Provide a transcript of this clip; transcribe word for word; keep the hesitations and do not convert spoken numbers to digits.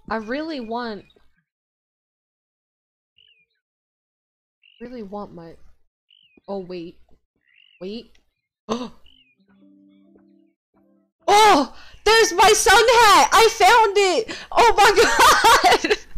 I really want... really want my... Oh, wait. Wait. Oh! Oh! There's my Sunhat! I found it! Oh my god!